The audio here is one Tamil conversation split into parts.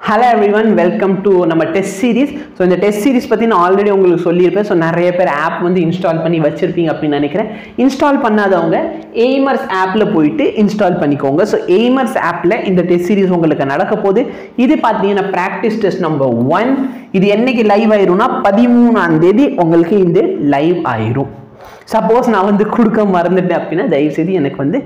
Hello everyone, welcome to our test series. So in the test series பத்தி நான் ஆல்ரெடி உங்களுக்கு சொல்லியிருப்பேன். ஸோ நிறைய பேர் ஆப் வந்து இன்ஸ்டால் பண்ணி வச்சிருப்பீங்க அப்படின்னு நினைக்கிறேன். இன்ஸ்டால் பண்ணாதவங்க AIMERS ஆப்பில் போயிட்டு இன்ஸ்டால் பண்ணிக்கோங்க. ஸோ AIMERS ஆப்பில் இந்த டெஸ்ட் சீரிஸ் உங்களுக்கு நடக்க போகுது. இது பார்த்தீங்கன்னா ப்ராக்டிஸ் டெஸ்ட் நம்பர் 1. இது என்னைக்கு லைவ் ஆயிரும்னா 13ஆம் தேதி உங்களுக்கு இந்த லைவ் ஆயிரும். சப்போஸ் நான் வந்து கொடுக்க மறந்துட்டேன் அப்படின்னா தயவுசெய்து எனக்கு வந்து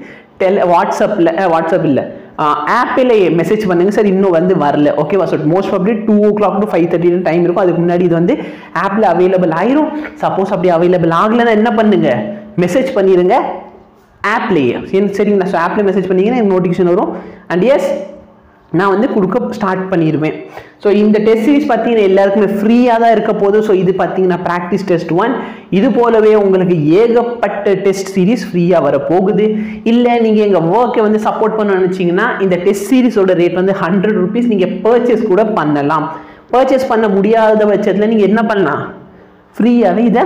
வாட்ஸ்அப் இல்லை ஆப்பில் மெசேஜ் பண்ணுங்க சார், இன்னும் வந்து வரல. ஓகேவா? So most probably 2 o'clock to 5:30 time இருக்கும். அதுக்கு முன்னாடி இது வந்து ஆப்பில் அவைலபிள் ஆயிரும். சப்போஸ் அப்படி அவைலபிள் ஆகலைன்னா என்ன பண்ணுங்க, மெசேஜ் பண்ணிடுங்க ஆப்லேயே. சரிங்களா? ஸோ ஆப்பில் மெசேஜ் பண்ணிங்கன்னா எனக்கு நோட்டிஃபிகேஷன் வரும். அண்ட் எஸ், நான் வந்து கொடுக்க ஸ்டார்ட் பண்ணிடுவேன். ஸோ இந்த டெஸ்ட் சீரிஸ் பார்த்தீங்கன்னா எல்லாருக்குமே ஃப்ரீயாக தான் இருக்க போகுது. ஸோ இது பார்த்தீங்கன்னா ப்ராக்டிஸ் டெஸ்ட் 1. இது போலவே உங்களுக்கு ஏகப்பட்ட டெஸ்ட் சீரிஸ் ஃப்ரீயாக வரப்போகுது. இல்லை நீங்கள் எங்கள் ஒர்க்கை வந்து சப்போர்ட் பண்ண நினச்சிங்கன்னா இந்த டெஸ்ட் சீரிஸோட ரேட் வந்து 100 rupees நீங்கள் பர்ச்சேஸ் கூட பண்ணலாம். பர்ச்சேஸ் பண்ண முடியாத பட்சத்தில் நீங்கள் என்ன பண்ணலாம், ஃப்ரீயாகவே இதை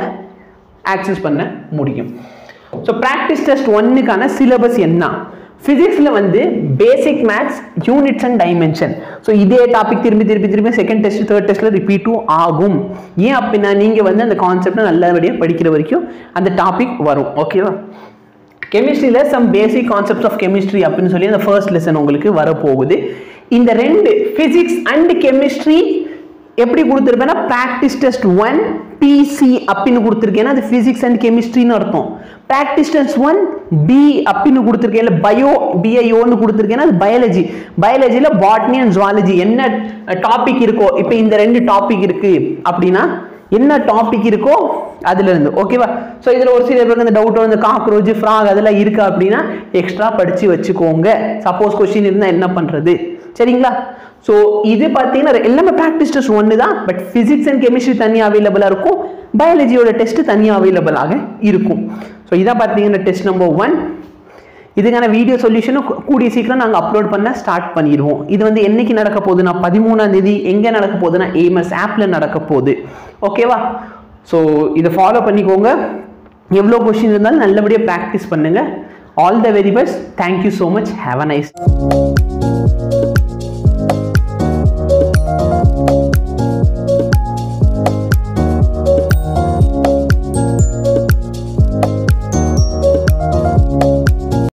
ஆக்சஸ் பண்ண முடியும். ஸோ ப்ராக்டிஸ் டெஸ்ட் 1க்கான சிலபஸ் என்ன? ஃபிசிக்ஸில் வந்து basic maths, units and dimension. So இதே டாபிக் திரும்பி செகண்ட் டெஸ்ட் தேர்ட் டெஸ்ட்டில் ரிப்பீட்டும் ஆகும். ஏன் அப்படின்னா நீங்கள் வந்து அந்த கான்செப்டை நல்லபடியாக படிக்கிற வரைக்கும் அந்த டாபிக் வரும். ஓகேவா? கெமிஸ்ட்ரியில் some basic concepts of chemistry அப்படின்னு சொல்லி அந்த ஃபர்ஸ்ட் லெசன் உங்களுக்கு வரப்போகுது. இந்த ரெண்டு ஃபிசிக்ஸ் அண்ட் கெமிஸ்ட்ரி எப்படி கொடுத்துருப்பேன்னா ப்ராக்டிஸ் டெஸ்ட் 1 PC அப்படின்னு கொடுத்துருக்கேன். அது ஃபிசிக்ஸ் அண்ட் கெமிஸ்ட்ரின்னு அர்த்தம். ப்ராக்டிஸ் டெஸ்ட் 1 B அப்படின்னு கொடுத்துருக்கேன். இல்லை BIOன்னு கொடுத்துருக்கேன்னா அது பயாலஜி. பயாலஜியில் பாட்னி அண்ட் ஜுவாலஜி என்ன டாபிக் இருக்கோ, இப்போ இந்த 2 டாபிக் இருக்கு அப்படின்னா என்ன டாபிக் இருக்கோ அதுல இருந்து. ஓகேவா? ஸோ இதில் ஒரு சில பேருக்கு இந்த டவுட் வந்து காக்ரோச், ஃப்ராக் அதெல்லாம் இருக்கா அப்படின்னா எக்ஸ்ட்ரா படிச்சு வச்சுக்கோங்க. சப்போஸ் கொஸ்டின் இருந்தால் என்ன பண்றது? சரிங்களா? ஸோ இது பார்த்தீங்கன்னா எல்லாமே ப்ராக்டிஸ் டெஸ்ட் 1 தான். பட் ஃபிசிக்ஸ் அண்ட் கெமிஸ்ட்ரி தனியாக அவைலபிளாக இருக்கும், பயாலஜியோட டெஸ்ட் தனியாக அவைலபிளாக இருக்கும். ஸோ இதான் பார்த்தீங்கன்னா டெஸ்ட் நம்பர் 1. இதுக்கான வீடியோ சொல்யூஷனும் கூடிய சீக்கிரம் நாங்கள் அப்லோட் பண்ண ஸ்டார்ட் பண்ணிடுவோம். இது வந்து என்னைக்கு நடக்க போகுதுன்னா 13ஆம் தேதி. எங்கே நடக்க போகுதுன்னா AIMERS ஆப்பில் நடக்க போகுது. ஓகேவா? ஸோ இதை ஃபாலோ பண்ணிக்கோங்க. எவ்வளோ கொஸ்டின் இருந்தாலும் நல்லபடியாக ப்ராக்டிஸ் பண்ணுங்கள். All the very best. Thank you so much. Have a nice